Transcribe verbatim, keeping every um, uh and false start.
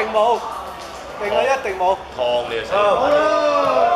定冇，定係一定冇。 燙你就死。